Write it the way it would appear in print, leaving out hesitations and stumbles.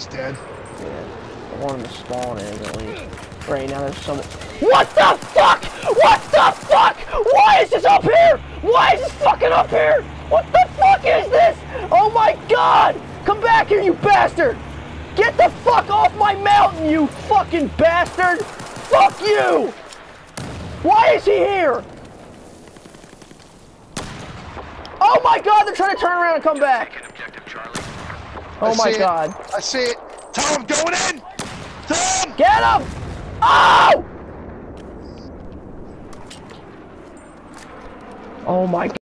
He's dead. Yeah. I want him to spawn in at least. Right now there's someone. What the fuck? What the fuck? Why is this up here? Why is this fucking up here? What the fuck is this? Oh my god! Come back here, you bastard! Get the fuck off my mountain, you fucking bastard! Fuck you! Why is he here? Oh my god, they're trying to turn around and come back! Oh my god. I see it. Tom, going in! Tom! Get him! Oh! Oh my god.